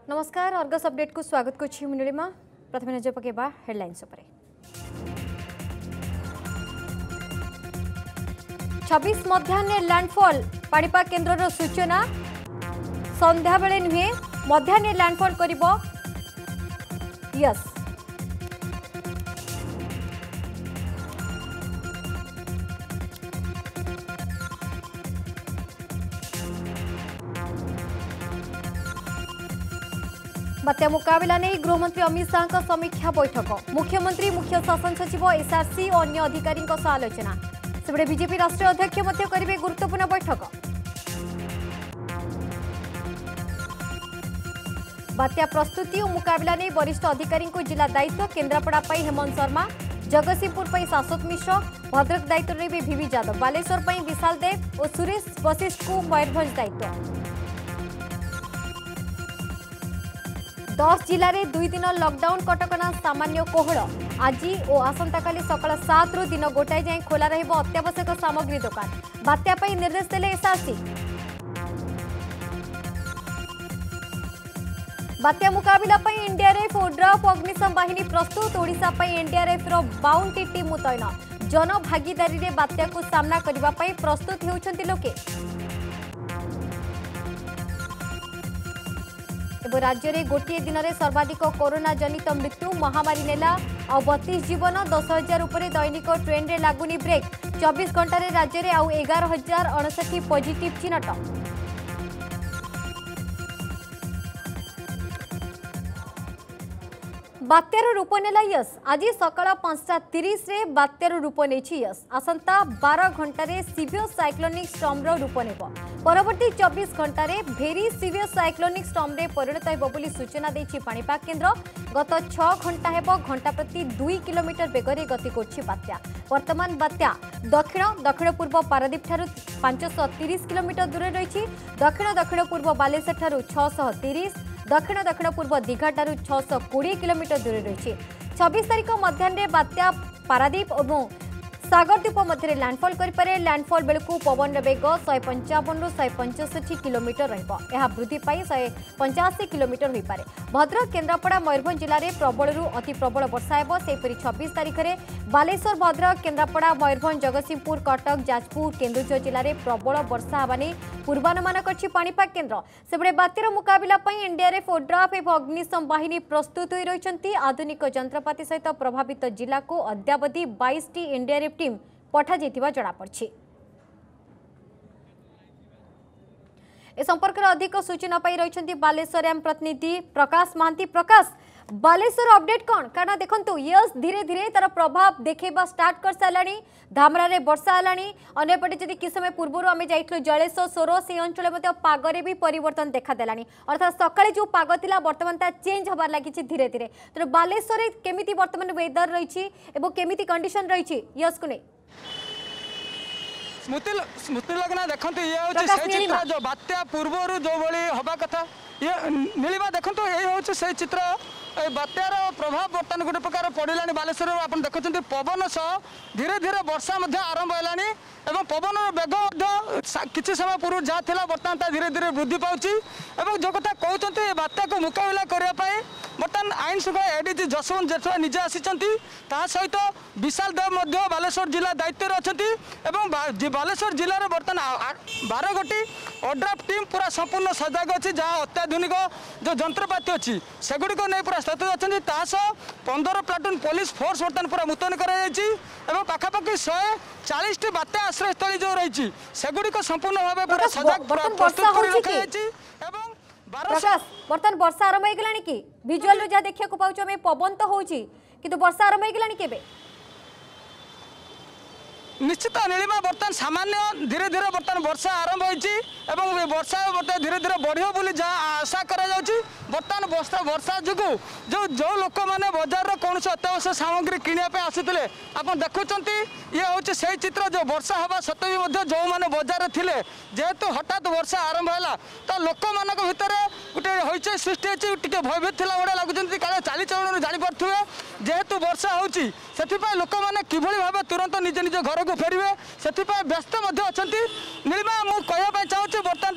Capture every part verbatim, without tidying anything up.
नमस्कार Argus update को स्वागत करछि नीलिमा। प्रथम नजर पकेबा हेडलाइंस उपरे। छब्बीस मध्याह्न लैंडफॉल पाणीपाग केन्द्र सूचना संध्या बेले नुहे मध्याह्न लैंडफॉल करिबो यस बात्या मुकाबला नहीं गृहमंत्री अमित शाह का समीक्षा बैठक मुख्यमंत्री मुख्य शासन सचिव एसआरसी और अन्य अधिकारी आलोचना सेबड़े बीजेपी राष्ट्रीय अध्यक्ष मध्य करेंगे गुरुत्वपूर्ण बैठक। बात्या प्रस्तुति और मुकाबला नहीं वरिष्ठ अधिकारी को जिला दायित्व केन्द्रापड़ा हेमंत शर्मा जगतसिंहपुर शाश्वत मिश्र भद्रक दायित्व में भिवी यादव बालेश्वर विशाल देव और सुरेश वशिष्ठ को मयूरभंज दायित्व। दस जिले में दुई दिन लॉकडाउन कटकणा सामान्य कोहल आज और आसंता काली सकाल सात रु दिन गोटाए जाए खोला रहिबो अत्यावश्यक सामग्री दुकान बात्या पई निर्देश देले एसआरसी। बात्या मुकाबला पई एनडीआरएफ और ड्राफ अग्निशम बाहिनी प्रस्तुत ओडिशा पई एनडीआरएफ रो बाउंटी टीम मुतयन जन भागीदारी रे बात्या को सामना करबा पई प्रस्तुत हेउछंती लोके। एवं राज्य में गोटे दिन में सर्वाधिक कोरोना जनित मृत्यु महामारी नेला आ बत्तीस जीवन दस हजार उपर दैनिक ट्रेन रे लागुनी ब्रेक चौबीस घंटा रे राज्य में आउ एगार हजार अणसठी पॉजिटिव चिन्हट। बात्यार रूप नेला यस आज सकाळ पांचटा तीस रे बात्यार रूप नहीं यस आसंता बारह घंटे सीवियर साइक्लोनिक स्टॉर्म रूप नेब परवर्ती चौबीस घंटे भेरी सीवियर साइक्लोनिक स्टॉर्म रे परिणत हेबो बोली सूचना देछि पाणीपाग केन्द्र। गत छह घंटा हेबो घंटा प्रति दुई किलोमीटर बेगरे गति करछि बात्या। वर्तमान बात्या दक्षिण दक्षिण पूर्व पारादीप ठारू पांचश तीस किलोमीटर दूर रही दक्षिण दक्षिण पूर्व बालेश्वर ठारू छःश तीस दक्षिण दक्षिण पूर्व दीघा ठारू छःश कोड़े किलोमीटर दूर रही छब्बीस तारीख मध्याह्न बात्या पारादीप और सागरद्वीप मध्य लैंडफॉल करें लैंडफॉल बेलू पवन बेग शहे पंचावन रु शहे पंचष्ठी किलोमीटर रहा वृद्धि पाई शहे पंचाशी किलोमीटर हो पारे। भद्रक केन्द्रापड़ा मयूरभंज जिले में प्रबल अति प्रबल वर्षा हेब सेपरी छब्बीस तारीख में बालेश्वर भद्रक केन्द्रापड़ा मयूरभंज जगतसिंहपुर कटक जाजपुर केन्दुझर जिले में प्रबल वर्षा होगा नहीं पूर्वानुमान करछि पाणीपाग केन्द्र। सेबड़े बात्यार मुकाबला एनडीआरएफ और ड्राफ एवं अग्निशम बाहिनी प्रस्तुत हो रही आधुनिक जंत्रपाति सहित प्रभावित जिला को अद्यावधि बाईस टी एनडीआरएफ टीम पठा जाइथिबा जणा पड़छि। ए संपर्क में अधिक सूचना पाई रही बालेश्वर एम प्रतिनिधि प्रकाश महांती। प्रकाश बालेश्वर अपडेट कौन कारण देखंतु यस धीरे धीरे तार प्रभाव देखा स्टार्ट कर साराणी धामरा रे वर्षा आलानी अन्यपटे जदि कि समय पूर्व आम जाइलु जलेश्वर सोर से अंचल पागरे भी परिवर्तन देखा देलानी अर्थात सकाळे जो पाग थिला वर्तमान ता चेंज होबार लागिछि धीरे धीरे। तो बालेश्वर रे केमिति वर्तमान वेदर रही एवं केमिति कंडीशन रही यस को नहीं स्मृति स्मृति लगना देखते ये हूँ से चित्र जो बात्या पूर्व जो भाई हवा कथा ये नीलिमा देखो ये हूँ से चित्र बात्यार प्रभाव बर्तमान गोटे प्रकार पड़ानी बालेश्वर आप देखते पवन सह धीरे धीरे वर्षा आरंभ है एवं पवन बेग किसी समय पूर्व जहाँ था बर्तमान धीरे धीरे वृद्धि पाँच जो कथा कहते बात्या को मुकाबला करने बर्तमान आईन श्रृंखला एडीजी जसवंत जेठवा निजे आसी सहित विशाल देव बालेश्वर जिला दायित्व अच्छा बालेश्वर जिले में बर्तमान बारह गोटी ओड्राफ टीम पूरा संपूर्ण सजग अच्छी जहाँ अत्याधुनिक जो जंत्रपाति अच्छी सेगुड़ी नहीं पूरा स्थित अच्छा पंद्रह प्लाटून पुलिस फोर्स बर्तमान पूरा मुतयन कर पाखापाखि शहे चालीस टी बात्या आश्रयस्थली जो रही सेगुड़ी संपूर्ण भाव पूरा सजग प्रस्तुत कर बर्तमान वर्षा आरंभ हो गलानी कि विजुअल जहाँ देखा पाऊँ आम पवन तो होची किंतु वर्षा आरंभ हो गलानी केबे निश्चित नीलिमा बर्तमान सामान्य धीरे धीरे बर्तमान वर्षा आरंभ होती वर्षा बर्तमान धीरे धीरे बढ़िया बोली जहाँ आशा बर्तमान वर्षा वर्षा जो जो जो लोक मैंने बजार कौन अत्यावश्यक सामग्री किनापे आसुले आप देखुं ये हूँ से चित्र जो वर्षा हवा सत्वे भी जो मैंने बजार थे जेहेतु हठात वर्षा आरंभ है तो लोक मान भितर गोटे हईचई सृष्टि होती भयभीत थी भाया लगुच काले चालीचलन जापे जेहेतु वर्षा होती लोक मैंने किभली भाव तुरंत निज निज घर को फेरवे से व्यस्त अच्छा नीलिमा मुझे कहवाई चाहूँगी बर्तमान जो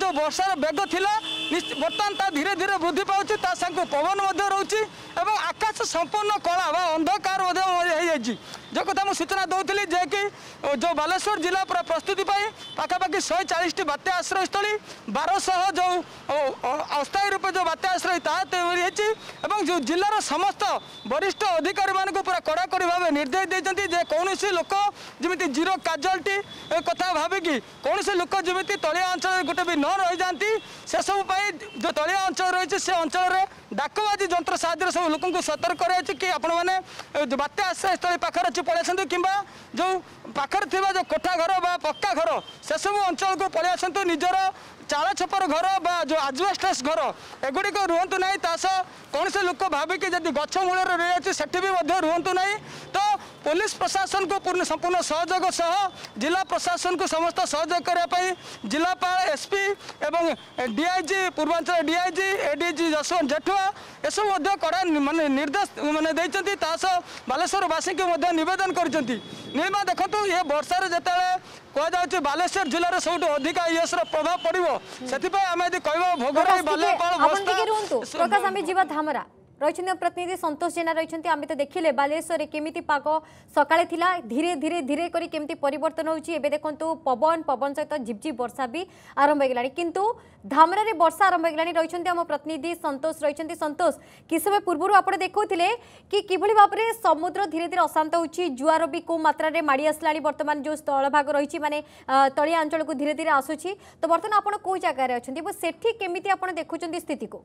जो वर्षार बेग थिला बर्तमान ता धीरे धीरे वृद्धि पाउछि ता संग पवन मध्य रहउछि एवं आकाश संपूर्ण कला बा अंधकार मध्य हो जाइछि। जो कथा मु सूचना दउथिली जे कि जो बालेश्वर जिला पूरा प्रस्तुति पाई पाखापाखि शहे चालीस टी बात्या आश्रयस्थली बारह सौ जो अस्थायी रूप जो बात्या आश्रय ता एवं जो जिलार समस्त वरिष्ठ अधिकारी मान पूरा कड़ाकड़ी भाव निर्देश देते जे कौन लोक जमी जीरो काजुआलिटी कथा भाविकी कौन लोक जमी तलिया अंचल गोटे भी न रही जाती से सब जो तलिया अंचल रही से अंचल में डाकबाजी जंत्र साहाय्य सब लोक सतर्क कराई कि आपण मैंने जो बात्या आश्रयस्थली पाखर अच्छी पलि आसतु कि जो पाखर थी जो कोठा घर बा पक्का घर से सब अंचल को पलि आसतु निजर चाल छपर घर बा जो आजबेस्टस घर एगुड़ी रुहतु ना कौन से लोक भाविकी जब गछ मूल रही सेठी भी रुहतु ना तो पुलिस प्रशासन को पूर्ण संपूर्ण सहयोग सह जिला प्रशासन को समस्त सहयोग करने जिलापाल एसपी एवं DIG Purvanchal DIG ADG Jaswant Jethua एसबू कड़ा मानने निर्देश मैंने देते बालेश्वरवासी को नवेदन कर नीलिमा देखो ये वर्षार जो कहुच्छे बालेश्वर जिले सब अधिक इस प्रभाव पड़ो से आम यदि कह भोगराई बालेपाल धामरा रही प्रतिनिधि संतोष जेना रही आम तो देखिले बालेश्वर केमी पाग सकाळे थिला धीरे धीरे धीरे करी केमती परिवर्तन होउची देखो पवन पवन सहित झिपझिप वर्षा भी आरंभ हो गलानी किंतु धामरा रे वर्षा आरंभ हो गलानी रही आम प्रतिनिधि संतोष रही संतोष कि समय पूर्व आप देखुले कि किभली भाव में समुद्र धीरे धीरे अशांत होउची जुआर भी को मात्रा रे माड़ी आसलानी वर्तमान जो स्थल भाग रही माने तलिया अंचल को धीरे धीरे आसुची तो वर्तमान आप को जगह अच्छा सेठी केमिति आप देखुचंती स्थिति को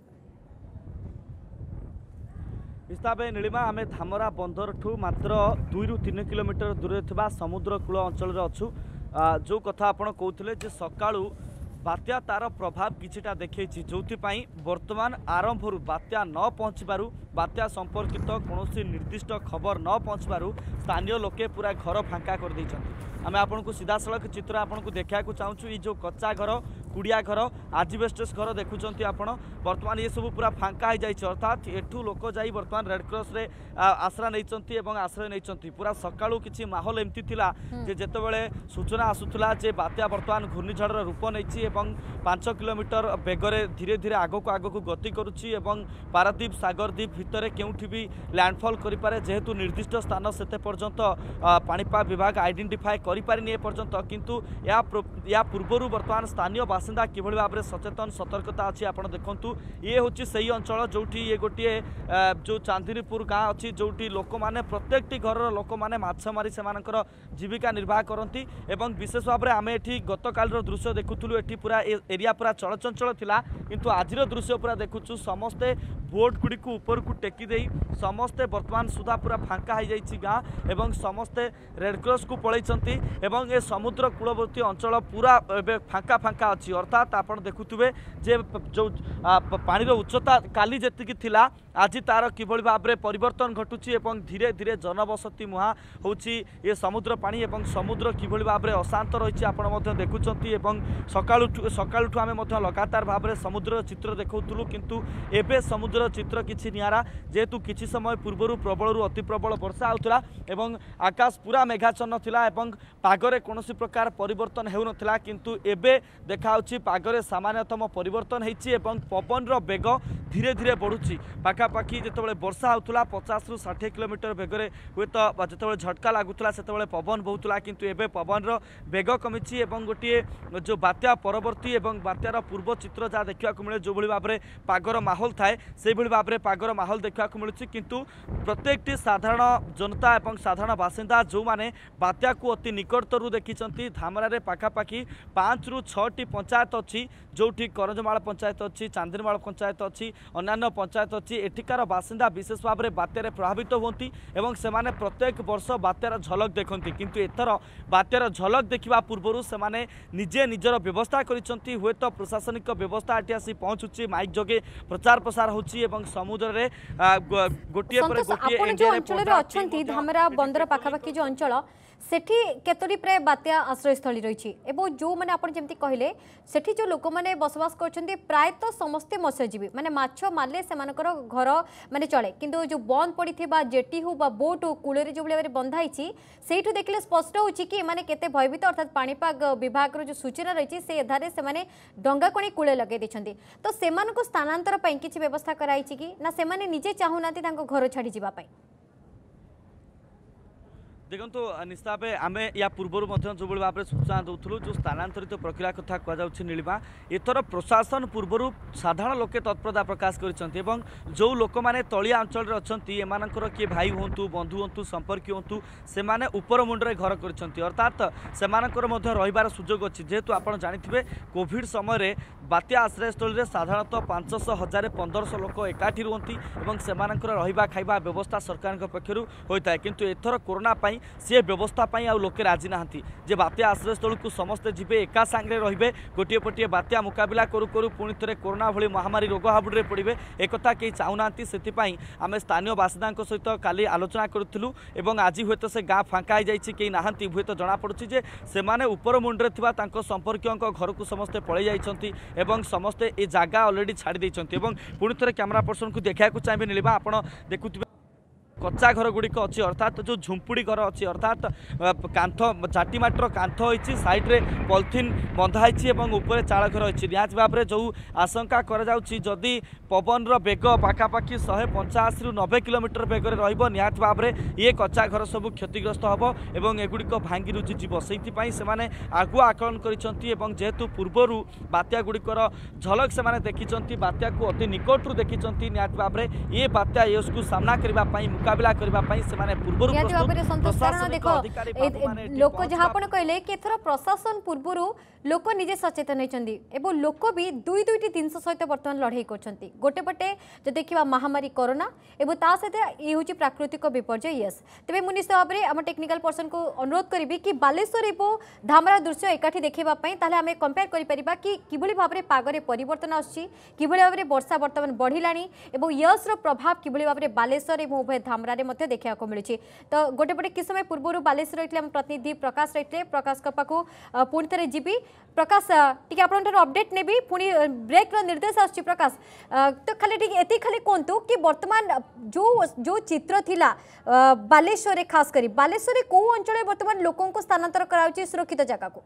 हिसाब से नीलिमा आम धामरा बंदर ठू मात्र दुई रु तीन किलोमीटर दूर थिबा समुद्र कूल अंचल अच्छु जो कथा आपण कहते सकाळू बात्या तार प्रभाव किछिटा देखै जो वर्तमान आरंभ बात्या न पहुँचबारू बात्या संपर्कित कौन निर्दिष्ट खबर न पहुँचबारू स्थानीय लोके पूरा घर फांका कर देइछन्ति। आम आपन को सीधा सड़क चित्र आपन को देखा चाहूँ ये जो कच्चा घर कुड़िया घर आजबेस्टस घर देखुंत आपण बर्तमान ये सब पूरा फांका हो जाए अर्थात एठू लोक जाई बर्तमान रेडक्रॉस रे आश्रा नहीं आश्रय नहीं पूरा सकाळू किसी माहौल एमती थिला जे जेतेबेले सूचना आसुथला जे बात्या बर्तमान घूर्णिझड़ रूप नहीं पांच किलोमीटर बेगरे धीरे धीरे आगक आगक गति करुच्ची पारादीप सागरदीप भितर केउठी भी लैंडफॉल करिपारे जेहेतु निर्दिष्ट स्थान सेते पर्यंत पाणीपाग विभाग आइडेंटिफाई करिपारिनी ए पर्यंत किंतु या या पूर्वरु वर्तमान स्थानीय बासिंदा किभଳି भाव में सचेतन सतर्कता अच्छी आप देखु ये हूँ से अंचल जोटी ये गोटे जो चांदनीपुर गाँ अच्छी जोटी लोक मैंने प्रत्येक घर लोक मैंने माछ मारी से जीविका निर्वाह करती एवं विशेष भाव में आम ये गत काल दृश्य देखुलु ये पूरा एरिया पूरा चलचंचल थिला किंतु आज दृश्य पूरा देखुचु समस्ते बोट गुड़ी को ऊपर को टेकी दे समस्ते वर्तमान सुधा पूरा फांका हो जाइए गाँ एवं समस्ते रेडक्रॉस को पलैंती एवं ए समुद्र कूलवर्ती अंचल पूरा फांका फांका अच्छी अर्थात आप देखुवे जे जो पानी उच्चता काली जी थिला आज तार किभଳି भाव में परिवर्तन घटुची एवं धीरे धीरे जनबसती मुहा होची ये समुद्र पानी एवं समुद्र किभଳି भाव में अशांत रही आप देखुंत सकाळु सकाळुठू आम लगातार भाव में समुद्र चित्र देखुलु किंतु एबे समुद्र चित्र किछि नियारा जेहेतु किछि समय पूर्व प्रबल अति प्रबल वर्षा होता एवं आकाश पूरा मेघाच्छन्न थिला एवं पागरे कौनसी प्रकार परिवर्तन हेउनथिला किंतु एबे देखाउछि पागरे सामान्यतम परिवर्तन हेछि एवं पवन रो बेग धीरे धीरे बढ़ुछि पाखापाखि जेतेबेले वर्षा होउतला पचास रु साठ किलोमीटर बेगरे हुए तो जेतेबेले झटका लागुतला सेतेबेले पवन बहुतला किंतु एबे पवन रो बेग कमिछि एवं गोटे जो बात्या परवर्ती एवं बात्यार पूर्व चित्र जहाँ देखा मिले जो भाव में पागर माहौल थाए से भाव में पागर माहौल देखा मिलूँ किंतु प्रत्येक साधारण जनता एवं साधारण बासिंदा जो मैंने बात्या को अति निकटतरू देखी धामरा पाखापाखि पाँच रु छटी पंचायत अच्छी जोटी करंजमाल पंचायत अच्छी चांदनीमाल पंचायत अच्छी अन्य पंचायत अच्छी एठिकार बासिंदा विशेष भाव में बात्यार प्रभावित होती एवं से माने प्रत्येक वर्ष बात्यार झलक देखती किंतु एथर बात्यार झलक देखा पूर्व से निजे निजर व्यवस्था करिसंती हुए तो प्रशासनिक व्यवस्था एटी आसी पहुँचुची माइक जोगे प्रचार प्रसार होची एवं समुद्र रे गोटिए पर गोटिए जो अंचल रे अछंती धामरा बंदर पाखापाखि जो अंचल सेठी केतोटी प्राय बात्या आश्रयस्थली रही एवं जो मैंने आप जमी कहले सेठी जो लोक मैंने बसवास कर प्रायतः समस्ते मत्स्यजीवी माने माछ मारे से घर माने चले किंतु जो बंद पड़ी जेटी हो बोट हो कूल जो भाव में बंधाई से देखने स्पष्ट हो कि माने केते भयभीत अर्थात पाणीपाग विभाग जो सूचना रही से आधार से डंगा कोणी कूले लगे देछंती तो से स्थानांतर किसी व्यवस्था कराई कि ना से निजे चाहूना घर छाड़ी जावाई देखो निश्चित भाव आम या पूर्वर जो भाव में सूचना दूसरू जो स्थानांतरित प्रक्रिया कथा कहुच्छी नीलिमा एथर प्रशासन पूर्वर साधारण लोके तत्परता प्रकाश कर जो लोक मैंने तलिया अंचल अच्छा एमानकर किए भाई हूँ बंधु हूँ संपर्क हूँ से उपर मुंडे घर कर अर्थात से रहीबार सुजोग अच्छी जेहेतु आप जानते कोविड समय बात्या आश्रयस्थल में साधारणतः पांचश हजार पंद्रह लोक एकाठी रुहति और से रहा खाଇବା व्यवस्था सरकार पक्षर होता है किंतु एथर कोरोना पाई सी व्यवस्था पाई आ लोके राजी नहांती जे बात्या आश्रयस्थल को समस्ते जीवे एका सांगे रे गोटे पटिए बात्या मुकाबला करू करू पुणी थे कोरोना भली महामारी रोग हाबुड़े पड़े एक कहीं चाहूना से आम स्थानीय बासिंदा सहित काली आलोचना करूँ आज हूँ से गाँ फाँका हो जाए नहांती हूँ तो जनापड़ी जे से उपर मुंडे संपर्क घर को समस्ते पलि जाइछंती एवं समस्ते ये जगह ऑलरेडी छाड़ी देइछंती एवं पुणी थे कैमरा पर्सन को देखा चाहिए नीलिमा आप देखुथिबे कच्चा घर गुड़िक अच्छी अर्थात जो झुंपुड़ी घर अच्छी अर्थात कांथ चाटी माटर कांथ होती साइड्रे पॉलिथिन बंधाई ऊपर चाल घर अच्छी निहत भाव में जो आशंका करदी पवन बेग पाखापाखि शहे पंचाशी रु नबे किलोमीटर बेगर रहात भाव में ये कच्चा घर सब क्षतिग्रस्त हम और एगुड़िक भांगी रुझी जीव से आगुआ आकलन कर जेहेतु पूर्वर बात्या गुड़िकर झलक से देखी बात्या को अति निकटू देखी निहत भाव में ये बात्या इसको सामना करने मुकाबला करने से पूर्व लोक जहाँ कहले कि एथर प्रशासन पूर्वर लोक निजे सचेतन होती एवं लोक भी दुई दुईटी जिनस सहित बर्तमान लड़ाई कर गोटे पटे जो देखा महामारी कोरोना एवं ता सहित ये हूँ प्राकृतिक विपर्यय यस तेज मुझे निश्चित भाव में आम टेक्निकल पर्सन को अनुरोध करी कि बालेश्वर एवं धामरा दृश्य एकाठी देखापी आम कंपेयर कर कि किभली भाव में पागरे परिवर्तन आसुची किभली भाव में वर्षा बर्तमान बढ़िला यस प्रभाव किभली भाव में बालेश्वर और उभय धामरा देखा मिलूँ तो गोटे पटे किस समय पूर्व बालेश्वर रही प्रतिनिधि प्रकाश रही प्रकाश पाखु पुणी थे जीवी प्रकाश टी आप अपडेट नेबी पुणी ब्रेक निर्देश आसुची प्रकाश तो खाली ये खाली कहतु कि वर्तमान जो जो चित्र थिला बालेश्वर रे खास करी बालेश्वर को अंचल वर्तमान लोकों को स्थानांतर कराउची सुरक्षित जगह को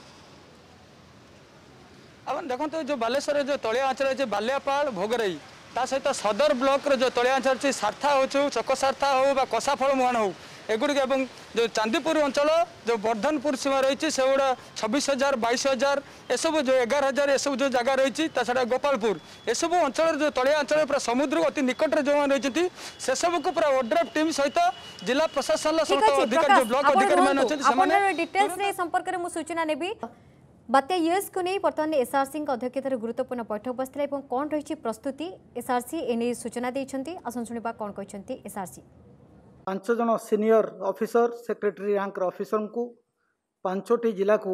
अब देखो जो बालेश्वर जो तलिया अंचल बाल्यापाल भोगराई ता सहित सदर ब्लॉक रे जो तलिया अंचल अच्छी सारथा हो चक सारथा हो कसाफल मुहाण हो एगुड़ जो चांदीपुर अंचल जो वर्धनपुर सीमा रही से गुड़ा छब्बीस हजार बैश हजार एसबू जो एगार हजार एसबू जो जगह रही छड़ा गोपालपुर एसबू अंचल जो तलिया अंचल पूरा समुद्र अति निकट जो रही से सब को पूरा ओड्राफ टीम सहित जिला प्रशासन अधिकारी जो ब्लॉक अधिकारी डिटेल्स संपर्क में सूचना नेबी बात्या यस को नहीं बर्तमान एसआरसी अध्यक्षतार गुरुत्वपूर्ण बैठक बसला कौन रही प्रस्तुति एसआरसी एने सूचना देइछंती आसन सुनिबा कौन कहछंती एसआरसी पांच जन senior officer secretary rank officer को पांचटी जिला को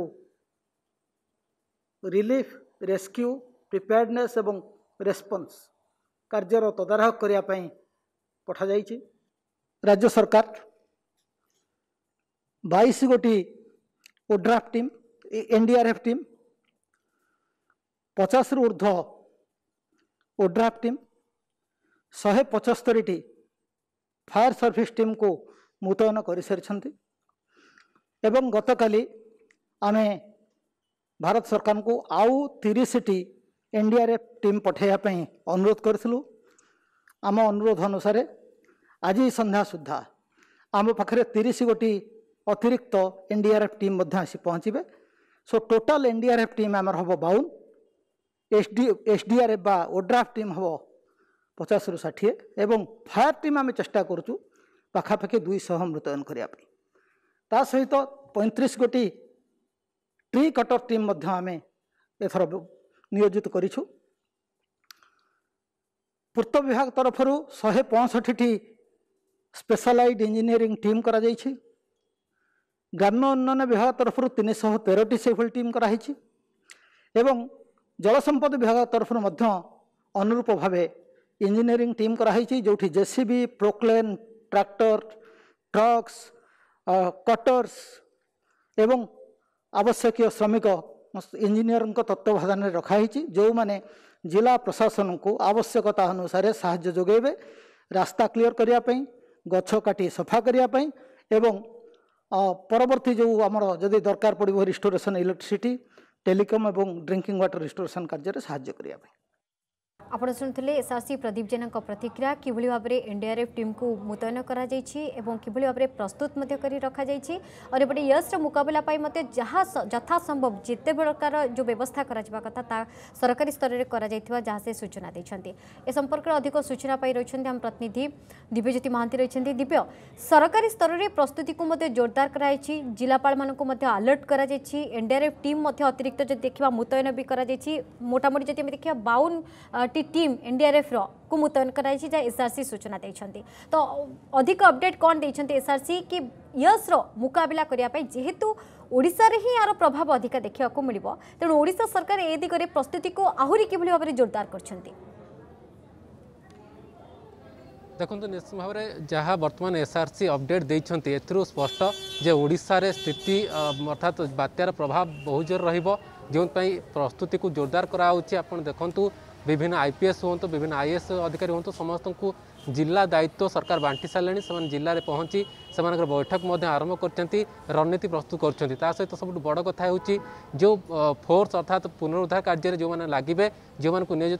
रिलीफ रेस्क्यू प्रिपेयर्डनेस एवं रेस्पॉन्स कार्यर तदारख करने पठा जाइछि। राज्य सरकार बाईस गोटी ओड्राफ टीम एनडीआरएफ टीम पचास रु ऊर्ध्व ओड्राफ टीम शहे पचस्तरी टी फायर सर्विस टीम को मुतयन कर सारी एवं गतकाली आमे भारत सरकार को आउ तीस टी एनडीआरएफ टीम पठाइवाई अनुरोध करूँ। आम अनुरोध अनुसार आज संध्या सुधा आम पाखे तीस गोटी अतिरिक्त एनडीआरएफ टीम आसी पहुँचे। सो टोटाल एनडीआरएफ टीम आमर हम बावन एसडी एसडीआरएफ बा ओड्राफ टीम हम पचास रु षाठी एवं फायर टीम आम चेष्टा करुचु पाखापाखि दुईश मुतयन करने ता सहित पैंतीस गोटी ट्री कटर टीम आम एथर नियोजित करिछु। पूर्त विभाग तरफ शहे पैंसठ टी स्पेशलाइज्ड इंजीनियरिंग टीम करा जाइछि। ग्राम्य उन्नयन विभाग तरफ तीन शह तेरह टी से टीम कराई एवं जल संपद विभाग तरफ अनुरूप भाव इंजीनियरिंग टीम कराई जो JCB Poclain tractor trucks cutters एवं आवश्यक श्रमिक इंजीनियर तत्वावधान रखाई जो माने जिला प्रशासन को आवश्यकता अनुसार साहाय्य जोगेबे रास्ता क्लियर करने गछ काटी सफा करने एवं परवर्ती जो आमर जदि दरकार पड़ो रिस्टोरेशन इलेक्ट्रिसिटी टेलीकॉम एवं ड्रिंकिंग वाटर रिस्टोरेशन कार्य साहाय्य करने। आपण शुणुले एसआरसी प्रदीप जेना प्रतिक्रिया कि भाव में एनडीआरएफ टीम को मुतयन करा कि भाव में प्रस्तुत करी रखा जाइछि और एपटे यस्र मुकाबला जहाँ यथासंभव जिते प्रकार जो व्यवस्था करा कथा ता सरकारी स्तर में करा जहाँ से सूचना देते ए संपर्क में अधिक सूचना पाई रही आम प्रतिनिधि दिव्यज्योति महांती रही। दिव्य सरकारी स्तर में प्रस्तुति को जोरदार कराई जिलापाल मानक अलर्ट करा एनडीआरएफ टीम अतिरिक्त जो देखा मुतयन भी करा मोटामोटी जब देखा बावन टी टीम एनडीआरएफ रो को मुतयन कराई जहाँ एसआरसी सूचना देते तो अधिक अपडेट कौन देते एसआरसी कि यस रो मुकाबला करने जेहेतु ओडिशा रे ही यार प्रभाव अधिक देखा मिल तेणु ओडिशा सरकार ए दिगरे प्रस्तुति को आहुरी कि भाव में जोरदार करछंती। देखो निश्चित भाव में जहाँ बर्तमान एसआरसी अपडेट देइछंती एथरू स्पष्ट जे ओडिशा रे स्थिति अर्थात बात्यार प्रभाव बहुत जोर रहिबो जो प्रस्तुति को जोरदार कराउछि। आपण देखंतु विभिन्न आईपीएस हूँ विभिन्न आईएएस अधिकारी हूँ समस्त को जिला दायित्व सरकार बांटी सारे से जिले में पहुँची से बैठक आरंभ कर रणनीति प्रस्तुत कर सहित सब बड़ कथा हो जो फोर्स अर्थात पुनरुद्धार कार्य जो मैंने लगे जो मान नियोजित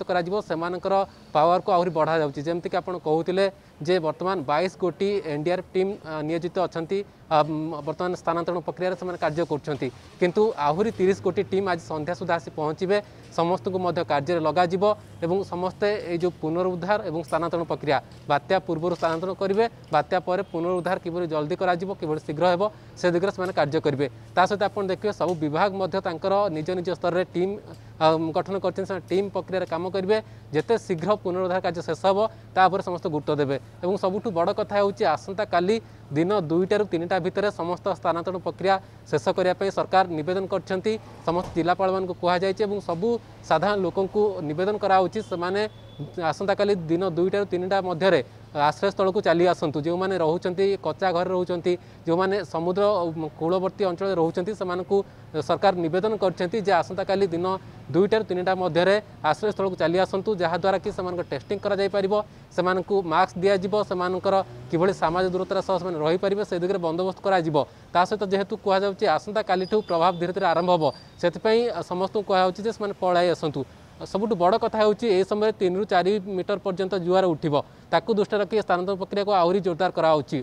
कर पावर को आहरी बढ़ा जाऊँगी जमीक आप कहते जे बर्तमान बाईस कोटी एनडीआरएफ टीम नियोजित अच्छा बर्तमान स्थानांतरण प्रक्रिया से कार्य करूँ आहरी तीस कोटी टीम आज संध्या सुधा आसी पहुँचे समस्त को कार्य लग समस्ते ये जो पुनरुद्धार और स्थानांतरण प्रक्रिया बात्या पूर्व स्थानांतरण करेंगे बात्या पर पुनरुद्धार किभली जल्दी करा किभली शीघ्र हेब से दिगरे से कार्य करेंगे सहित आप देखिए सब विभाग निज निज स्तर में टीम गठन कर टीम प्रक्रिया काम करेंगे जिते शीघ्र पुनरुद्धार कार्य शेष हेब तापर समस्त गुरुत्व देवे और सबुठ बड़ कथा हूँ आसंता काली दिन दुईटा तीन टा भितर समस्त स्थानांतरण प्रक्रिया शेष करने सरकार निवेदन कर समस्त जिलापाल मान कहुई सबू साधारण लोक निवेदन कराऊँच से आसंता काली दिन दुईटा तीन टा मध्य आश्रय स्थल को चली आसतु जो मैंने रोच कच्चा घर रोच जो मैंने समुद्र कूलवर्ती अंचल रोच से सरकार निवेदन कर आसंता काली दिन दुईटा तीन टा मध्य आश्रय स्थल को चली आसतु जहाँद्वारा कि टेस्टिंग से मास्क दिज्व से किभली सामाजिक दूरतार सह रही पारे से दिगरे बंदोबस्त करा सहित जेहेतु कहुच्छे आसंता काली प्रभाव धीरे धीरे आरंभ हम से समस्त कहुच्छे पलाई आसतु सबुठ बड़ कथा होची समय तीन रु चार मीटर पर्यंत जुआर उठिबो ताकू दृष्टि रखी स्थानांतरण प्रक्रिया को आहरी जोरदार कराउची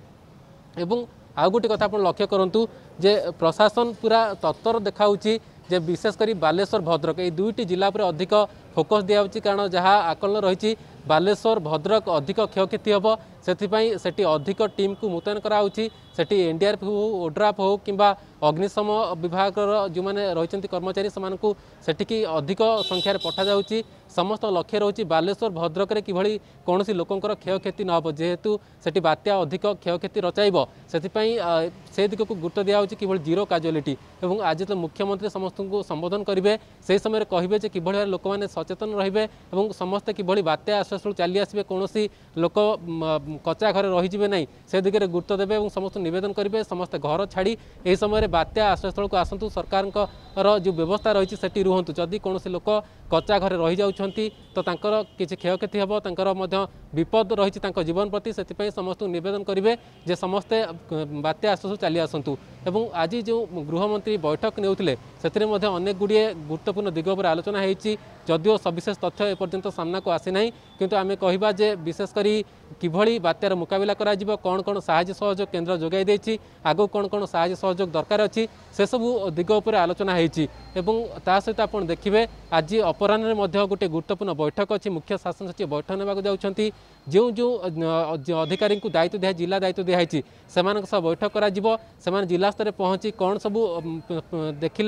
एवं आउ गोटे कथा आपण लक्ष्य करंतु जे प्रशासन पूरा तत्पर देखाउची जे विशेषकर बालेश्वर भद्रक ये दुईटी जिला पर अधिक फोकस दिया कारण जहाँ आकलन रही बालेश्वर भद्रक अधिक क्षयक्षति हम से अधिक टीम को मुतयन कराउची सेठी एनडीआरएफ हो ओड्राफ हो किंबा अग्निशम विभाग जो मैंने रही कर्मचारी से अधिक संख्यार पठा जाउची समस्त लक्ष्य रही बालेश्वर भद्रक में किभली कौन लोकंर क्षयक्षति न हो जेहेतु सेठी बात्या अधिक क्षयक्षति रचाइब से दिग को गुरुत्व दिया कि जीरो काजुआलिटी और आज तो मुख्यमंत्री समस्त को संबोधन करेंगे से समय कहे कि लोक मैंने सचेतन रे और समस्ते किभली बात्या आश्रयस्थल चली आसवे कौन लोक कच्चा घर रहीजे ना से दिगरे गुरुत्व देवे और समस्त निवेदन करेंगे समस्त घर छाड़ी यह समय बात्या आश्रयस्थल को आसतु सरकार जो व्यवस्था रही है रुहतु जदि कौन लोक कच्चा घर रही जाउछंती तो तांकर किछि क्षयक्षति हेबो तांकर मध्य विपद रही जीवन प्रति से समस्त निवेदन करेंगे जे समस्ते बात्या आश्रय चली आसतु एवं आज जो गृहमंत्री बैठक नेउथिले सेतिरे मध्य अनेक गुड़िए गुरुत्वपूर्ण दिग पर आलोचना होती जदिओ सविशेष तथ्य एपर्यंत सामना को आसी ना किंतु आमे कहिबा जे विशेषकर किभली बात्यार मुकाबला करा जिवो कौन कौन साहाय्य सहयोग केन्द्र जोगाई देछि आगो कौन कौन साहाय्य सहयोग दरकार अछि से सब दिग उपर आलोचना होती ता सहित आपण देखिबे आज अपराह्न मध्य गोटे गुरुत्वपूर्ण बैठक अच्छी मुख्य शासन सचिव बैठक नेबाक जाउछंती जो जो अधिकारी को दायित्व दिया जिला दायित्व दिखाई से बैठक करा जिवो सेमान जिला स्तर पहुँची कौन सब देखिले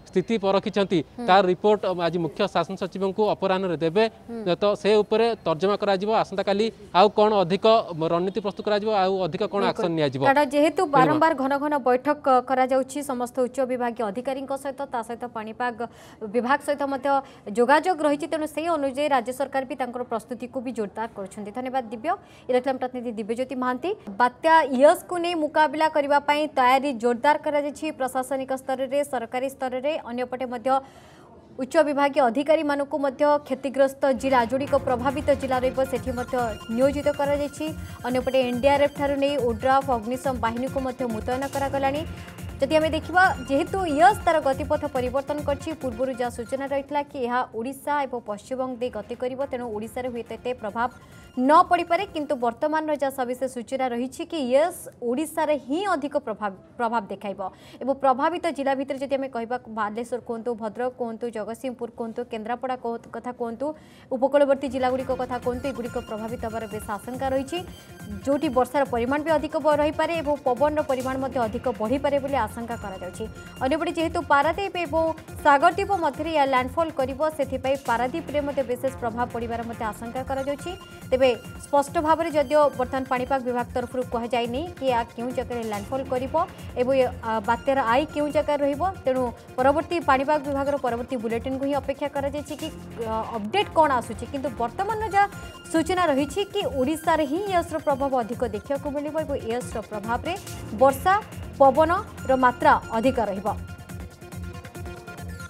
स्थिति परखिंट तार रिपोर्ट आज मुख्य शासन सचिव को अपराह्न देवे तो से उपरे तर्जमा करा जिवो आसंता काली आउ कोन अधिक रणनीति प्रस्तुत करा जिवो आउ अधिक कोन एक्शन निया जिवो कारण जेहेतु बारंबार घन घन बैठक करा जाउछि समस्त उच्च विभाग अधिकारी सहित ता सहित पाणीपाग विभाग सहित मध्य जोगाजोग रही तेणु से अनुଯାयी राज्य सरकार भी तांकर प्रस्तुति को भी जोरदार कर धन्यवाद दिव्य इलेक्ट्रॉन प्रतिनिधि दिव्यज्योति महांती बात्या यस को नहीं मुकाबला करबा पई तैयारी जोरदार करा जाछि प्रशासनिक स्तर रे सरकारी स्तर रे अन्यपटे मध्य उच्च विभाग अधिकारी मानक क्षतिग्रस्त जिला जोड़िक प्रभावित जिला रही नियोजित करपटे एनडीआरएफ ठारू नहीं ओड्राफ अग्निशम बाहिनी को मुतयन करागलानी जदि आम देखा जेहेतु यस तार गतिपथ परिवर्तन कर पूर्व जहाँ सूचना रही कि यह ओडिशा और पश्चिमबंग गति कर तेणु ओडिशा रे हुए एत प्रभाव न पड़ पारे किंतु वर्तमान जहाँ सविशेष सूचना रही कि यस ओडिशा रे ही अधिक प्रभाव प्रभाव देखाइब एवं प्रभावित जिला भितर जदि आम कह बालेश्वर कहतु भद्रक कहतु जगतसिंहपुर कहतु केन्द्रापड़ा कथा कहतु उपकूलवर्ती जिलागुड़िक कथा कहतु एगुड़िक प्रभावित हबार बेस आशंका रही जोटी वर्षार परिमाण भी अधिक रही पारे और पवन परिमाण अधिक बढ़ी पारे बोली आशंका करपटे जेहेतु पारादीप और सागरद्वीप मध्य या लैंडफॉल कर पारादीप में विशेष प्रभाव पड़ार आशंका कर तेबे स्पष्ट भाव में जदियो बर्तमान पाणीपाग विभाग तरफ कहुनी कि या क्यों जगह लैंडफॉल कर बात्यार आई क्यों जगह रेणु परवर्ती पाणीपाग विभाग परवर्ती बुलेटिन को ही अपेक्षा कर कि अपडेट कौन आसूची किंतु वर्तमान जहाँ सूचना रही कि ओडिशा रे ही यस प्रभाव अधिक देखा मिल यस प्रभाव में वर्षा पवन रो मात्रा अधिक रहिबो।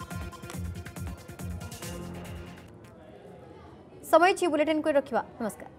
समय बुलेटिन को रखिबा नमस्कार।